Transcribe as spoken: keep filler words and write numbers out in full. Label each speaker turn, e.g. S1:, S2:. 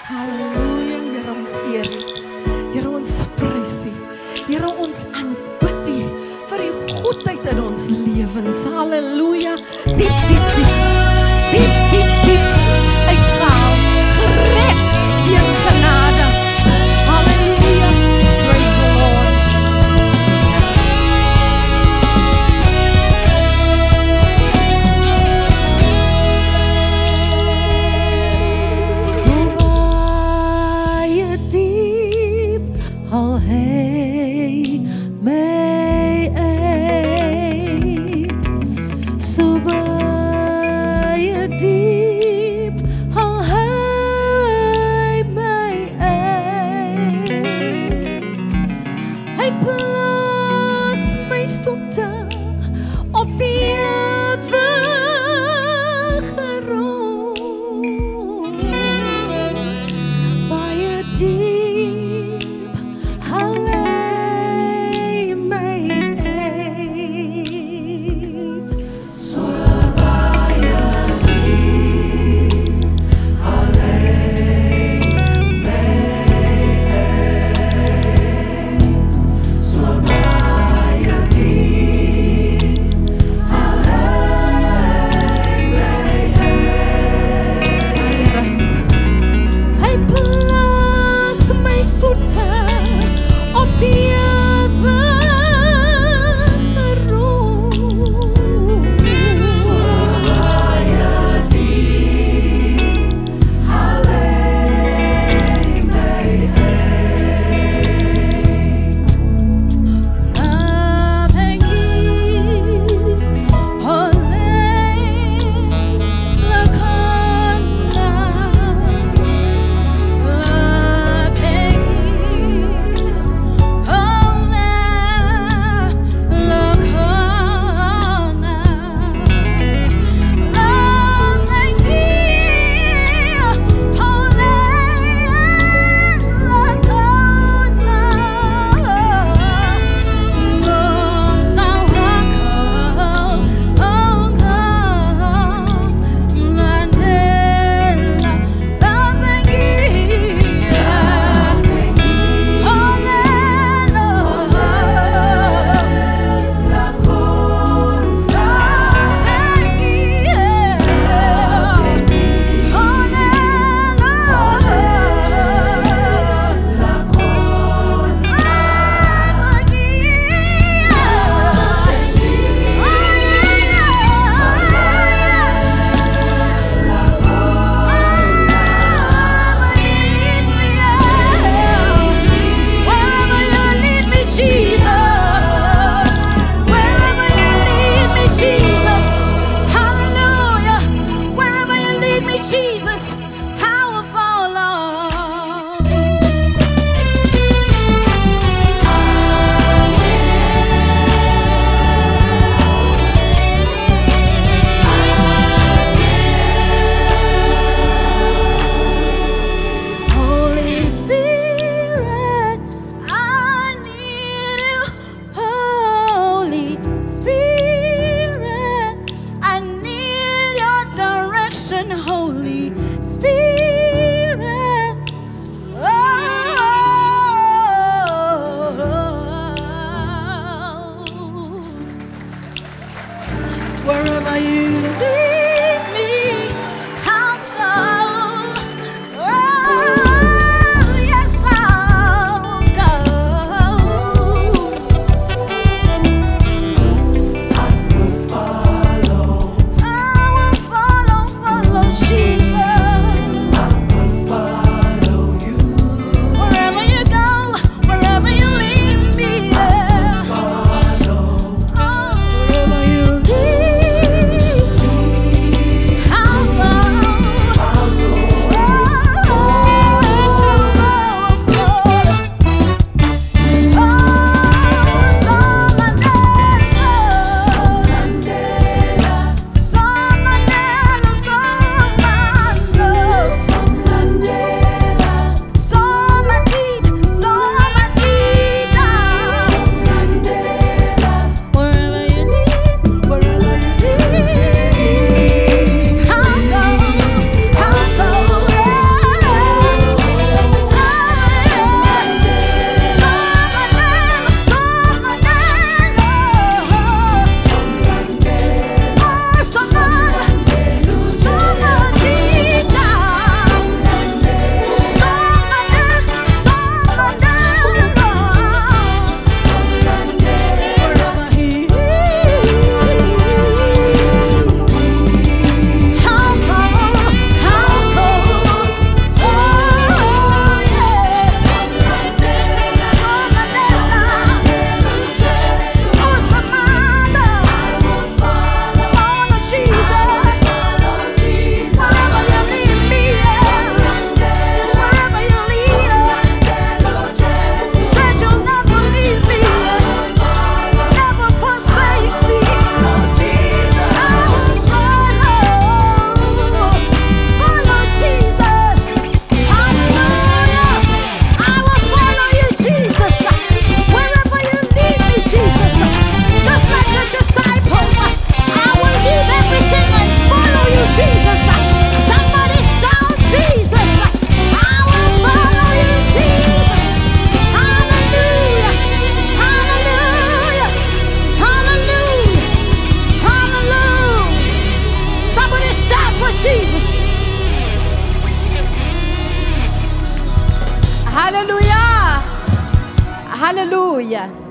S1: Halleluja, Here ons eer U. Here ons prys U. Here ons aanbid U vir U goedheid in ons lewens. Halleluja. Diep, diep, diep. Diep, diep, diep uitgehaal. Gered deur genade. Halleluja. Praise the Lord. So baie diep al hy my uit. So baie diep al hy my uit. Hy plaas my voete op die ewige grond. Baie diep al hy my uit. So baie diep al hy my uit. So baie diep al hy my uit. Hy plaas my voete op die ewige grond. So baie diep al hy my uit. Wherever you lead me, I'll go. Oh, yes, I'll go. I will follow. I will follow, follow Jesus. I will follow you. Wherever you go, wherever you lead me, yeah. I will follow. Oh, wherever you lead me. Jesus.
S2: Hallelujah. Hallelujah.